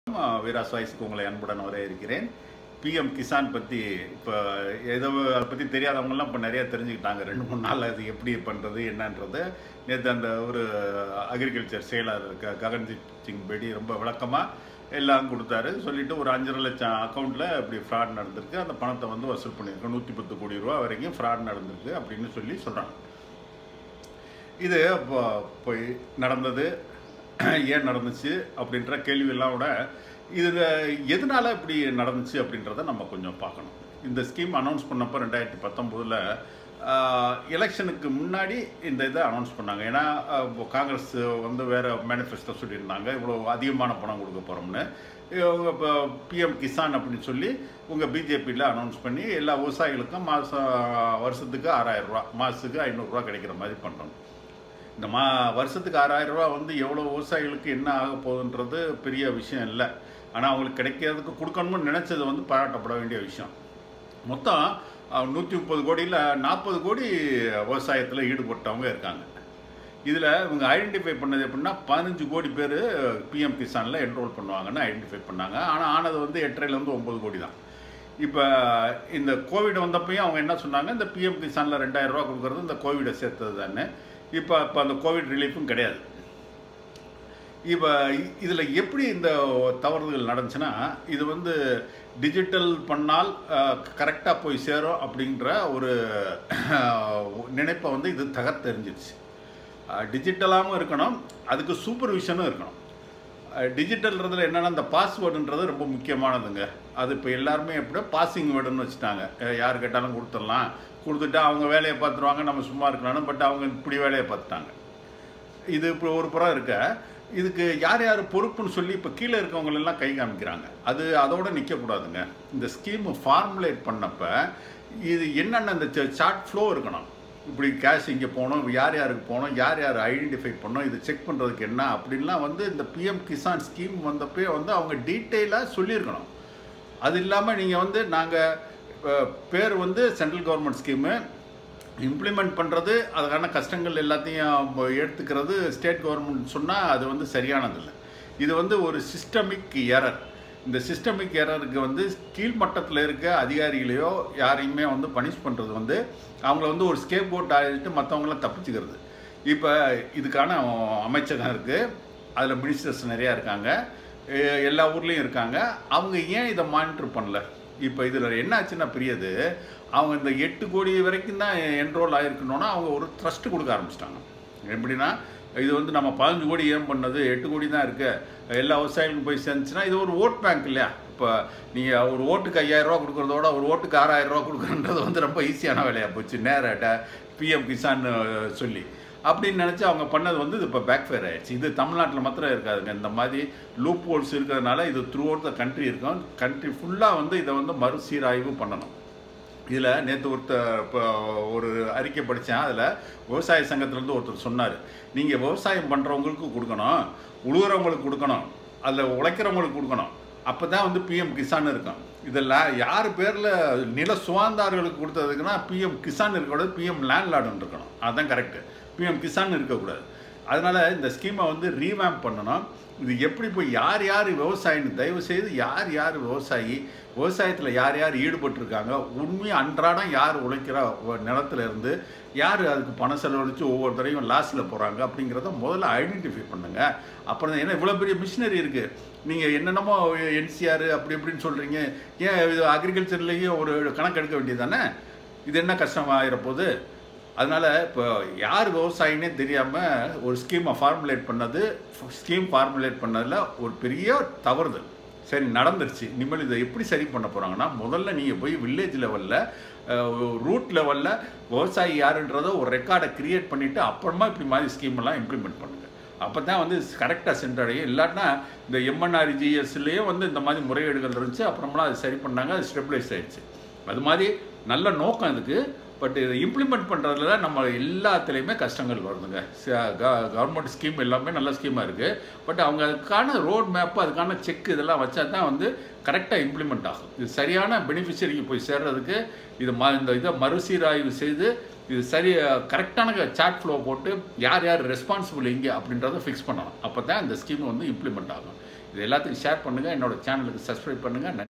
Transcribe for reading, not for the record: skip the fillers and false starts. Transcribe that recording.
வீராஸ் வாய்ஸ்க்கு உங்களை அன்புடன் வர இருக்கிறேன். பிஎம் கிசான் பற்றி இப்போ ஏதோ அதை பற்றி தெரியாதவங்கலாம் இப்போ நிறையா தெரிஞ்சுக்கிட்டாங்க. 2-3 நாள் அது எப்படி பண்ணுறது என்னன்றது. நேற்று அந்த ஒரு அக்ரிகல்ச்சர் செயலாளர் ககன்ஜித் சிங் பேடி ரொம்ப விளக்கமாக எல்லாம் கொடுத்தாரு. சொல்லிவிட்டு ஒரு 5.5 லட்சம் அக்கௌண்ட்டில் இப்படி ஃப்ராட் நடந்திருக்கு, அந்த பணத்தை வந்து வசூல் பண்ணியிருக்கோம், 110 கோடி ரூபா வரைக்கும் ஃப்ராட் நடந்திருக்கு அப்படின்னு சொல்லி சொல்கிறாங்க. இது இப்போ போய் நடந்தது, ஏன் நடந்துச்சு அப்படின்ற கேள்வியெல்லாம் விட இதில் எதனால இப்படி நடந்துச்சு அப்படின்றத நம்ம கொஞ்சம் பார்க்கணும். இந்த ஸ்கீம் அனௌன்ஸ் பண்ணப்போ 2019 எலெக்ஷனுக்கு முன்னாடி இந்த இதை அனௌன்ஸ் பண்ணாங்க. ஏன்னா காங்கிரஸ் வந்து வேறு மேனிஃபெஸ்டோ சொல்லியிருந்தாங்க, இவ்வளோ அதிகமான பணம் கொடுக்க போகிறோம்னு. இவங்க இப்போ பிஎம் கிசான் அப்படின்னு சொல்லி உங்கள் பிஜேபியில் அனௌன்ஸ் பண்ணி எல்லா விவசாயிகளுக்கும் வருஷத்துக்கு 6000 ரூபா, மாதத்துக்கு 500 ரூபா கிடைக்கிற மாதிரி பண்ணுறோம். இந்த வருஷத்துக்கு 6000 ரூபா வந்து எவ்வளோ விவசாயிகளுக்கு என்ன ஆக போகுதுன்றது பெரிய விஷயம் இல்லை. ஆனால் அவங்களுக்கு கிடைக்கிறதுக்கு கொடுக்கணும்னு நினச்சது வந்து பாராட்டப்பட வேண்டிய விஷயம். மொத்தம் 130 கோடியில் 40 கோடி விவசாயத்தில் ஈடுபட்டவங்க இருக்காங்க. இதில் இவங்க ஐடென்டிஃபை பண்ணது எப்படின்னா 15 கோடி பேர் பிஎம் கிசானில் என்ரோல் பண்ணுவாங்கன்னு ஐடென்டிஃபை பண்ணாங்க. ஆனால் ஆனது வந்து 8.5 9 கோடி தான். இப்போ இந்த கோவிட் வந்தப்பையும் அவங்க என்ன சொன்னாங்க, இந்த பிஎம் கிசானில் 2000 ரூபா கொடுக்குறது இந்த கோவிடை சேர்த்தது தானே. இப்போ அந்த கோவிட் ரிலீஃபும் கிடையாது. இப்போ இதில் எப்படி இந்த தவறுகள் நடந்துச்சுன்னா, இது வந்து டிஜிட்டல் பண்ணால் கரெக்டாக போய் சேரும் அப்படின்ற ஒரு நினைப்பை வந்து இது தகர்த்தெறிஞ்சிடுச்சு. டிஜிட்டலாகவும் இருக்கணும், அதுக்கு சூப்பர்விஷனும் இருக்கணும். டிஜிட்டல்ன்றதில் என்னென்னா இந்த பாஸ்வேர்டுன்றது ரொம்ப முக்கியமானதுங்க. அது இப்போ எல்லாருமே எப்படியோ பாசிங் வேர்டுன்னு வச்சுட்டாங்க. யார் கேட்டாலும் கொடுத்துடலாம், கொடுத்துட்டா அவங்க வேலையை பார்த்துருவாங்க, நம்ம சும்மா இருக்கலாம்னு. பட் அவங்க இப்படி வேலையை பார்த்துட்டாங்க. இது இப்போ ஒரு புறம் இருக்க, இதுக்கு யார் யார் பொறுப்புன்னு சொல்லி இப்போ கீழே இருக்கவங்களெல்லாம் கை காமிக்கிறாங்க. அதோடு நிற்கக்கூடாதுங்க. இந்த ஸ்கீமு ஃபார்முலேட் பண்ணப்போ இது என்னென்ன இந்த சார்ட் ஃப்ளோ இருக்கணும். இப்படி கேஷ் இங்கே போகணும், யார் யாருக்கு போகணும், யார் யார் ஐடென்டிஃபை பண்ணணும், இது செக் பண்ணுறதுக்கு என்ன அப்படின்லாம் வந்து இந்த பிஎம் கிசான் ஸ்கீம் வந்தப்போ வந்து அவங்க டீட்டெயிலாக சொல்லியிருக்கணும். அது இல்லாமல் நீங்கள் வந்து நாங்கள் பேர் வந்து சென்ட்ரல் கவர்மெண்ட் ஸ்கீமு இம்ப்ளிமெண்ட் பண்ணுறது, அதுக்கான கஷ்டங்கள் எல்லாத்தையும் எடுத்துக்கிறது ஸ்டேட் கவர்மெண்ட் சொன்னால் அது வந்து சரியானதில்லை. இது வந்து ஒரு சிஸ்டமிக் எரர். இந்த சிஸ்டமிக் எரருக்கு வந்து கீழ்மட்டத்தில் இருக்க அதிகாரிகளையோ யாரையுமே வந்து பனிஷ் பண்ணுறது வந்து அவங்கள வந்து ஒரு ஸ்கேப் போட் ஆகிட்டு மற்றவங்களாம் தப்பிச்சுக்கிறது. இப்போ இதுக்கான அமைச்சகம் இருக்குது, அதில் மினிஸ்டர்ஸ் நிறையா இருக்காங்க, எல்லா ஊர்லேயும் இருக்காங்க. அவங்க ஏன் இதை மானிட்டர் பண்ணல? இப்போ இதில் என்ன ஆச்சுன்னா பெரியது, அவங்க இந்த 8 கோடி வரைக்கும் தான் என்ரோல் ஆகிருக்கணுன்னா அவங்க ஒரு ட்ரஸ்ட்டு கொடுக்க ஆரம்பிச்சிட்டாங்க. எப்படின்னா இது வந்து நம்ம 15 கோடி ஏன் பண்ணது, 8 கோடி தான் இருக்குது, எல்லா விவசாயிகளுக்கும் போய் சேர்ந்துச்சுன்னா இது ஒரு ஓட் பேங்க் இல்லையா? இப்போ நீங்கள் ஒரு ஓட்டுக்கு 5000 ரூபா கொடுக்குறதோட ஒரு ஓட்டுக்கு 6000 ரூபா கொடுக்குறன்றது வந்து ரொம்ப ஈஸியான வேலையாக போச்சு. நேராக பிஎம் கிசான் சொல்லி அப்படின்னு நினச்சி அவங்க பண்ணது வந்து இது இப்போ பேக் ஃபயர் ஆகிடுச்சு. இது தமிழ்நாட்டில் மாத்திரம் இருக்காதுங்க. இந்த மாதிரி லூப் ஹோல்ஸ் இருக்கிறதுனால இது த்ரூ அவுட் த கண்ட்ரி இருக்கும். கண்ட்ரி ஃபுல்லாக வந்து இதை வந்து மறுசீராய்வு பண்ணணும். இதில் நேற்று இப்போ ஒரு அறிக்கை படித்தேன். அதில் விவசாய சங்கத்திலேருந்து ஒருத்தர் சொன்னார், நீங்கள் விவசாயம் பண்ணுறவங்களுக்கு கொடுக்கணும், உழுகிறவங்களுக்கு கொடுக்கணும், அதில் உழைக்கிறவங்களுக்கு கொடுக்கணும், அப்போ தான் வந்து பிஎம் கிசான் இருக்கும். இதெல்லாம் யார் பேரில் நில சுவாந்தார்களுக்கு கொடுத்ததுக்குன்னா பிஎம் கிசான் இருக்கக்கூடாது, பிஎம் லேண்ட்லார்டுன்னு இருக்கணும். அதுதான் கரெக்டு. பிஎம் கிசான் இருக்கக்கூடாது. அதனால் இந்த ஸ்கீமை வந்து ரீவேம்ப் பண்ணணும். இது எப்படி போய் யார் யார் விவசாயின்னு தயவுசெய்து யார் யார் விவசாயத்தில் யார் யார் ஈடுபட்டிருக்காங்க, உண்மையாக அன்றாடம் யார் உழைக்கிற நிலத்தில் இருந்து யார் அதுக்கு பணம் செலவழித்து ஒவ்வொரு தடையும் லாஸில் போகிறாங்க அப்படிங்கிறத முதல்ல ஐடென்டிஃபை பண்ணுங்கள். அப்புறம் ஏன்னா இவ்வளோ பெரிய மிஷினரி இருக்குது, நீங்கள் என்னென்னமோ என்சிஆர் அப்படி இப்படின்னு சொல்கிறீங்க, ஏன் இது அக்ரிகல்ச்சர்லேயும் ஒரு கணக்கு எடுக்க வேண்டியது தானே? இது என்ன கஷ்டமாகிற போது? அதனால் இப்போ யார் விவசாயினே தெரியாமல் ஒரு ஸ்கீமை ஃபார்முலேட் பண்ணதில் ஒரு பெரிய தவறுதல். சரி, நடந்துருச்சு. இனிமேல் இதை எப்படி சரி பண்ண போகிறாங்கன்னா, முதல்ல நீங்கள் போய் வில்லேஜ் லெவலில் ரூட் லெவலில் விவசாயி யாருன்றதை ஒரு ரெக்கார்டை க்ரியேட் பண்ணிவிட்டு அப்புறமா இப்படி மாதிரி ஸ்கீமெல்லாம் இம்ப்ளிமெண்ட் பண்ணுங்கள். அப்போ தான் வந்து கரெக்டாக சென்றடையும். இல்லாட்டினா இந்த எம்என்ஆர்ஜிஎஸ்லேயே வந்து இந்த மாதிரி முறைகேடுகள் இருந்துச்சு, அப்புறமெல்லாம் அது சரி பண்ணாங்க, அது ஸ்டெபிலைஸ் ஆகிடுச்சு. அது மாதிரி நல்ல நோக்கம் இதுக்கு. பட் இதை இம்ப்ளிமெண்ட் பண்ணுறதுல தான் நம்ம எல்லாத்துலேயுமே கஷ்டங்கள் வருதுங்க. கவர்மெண்ட் ஸ்கீம் எல்லாமே நல்ல ஸ்கீமாக இருக்குது. பட் அவங்க அதுக்கான ரோட் மேப்பு, அதுக்கான செக் இதெல்லாம் வச்சா தான் வந்து கரெக்டாக இம்ப்ளிமெண்ட் ஆகும். இது சரியான பெனிஃபிஷரிக்கு போய் சேர்றதுக்கு இந்த இதை மறுசீராய்வு செய்து இது சரி கரெக்டான சார்ட் ஃப்ளோ போட்டு யார் யார் ரெஸ்பான்சிபிள் எங்கே அப்படின்றத ஃபிக்ஸ் பண்ணணும். அப்போ தான் இந்த ஸ்கீம் வந்து இம்ப்ளிமெண்ட் ஆகும். இது எல்லாத்துக்கும் ஷேர் பண்ணுங்கள், என்னோட சேனலுக்கு சப்ஸ்கிரைப் பண்ணுங்கள்.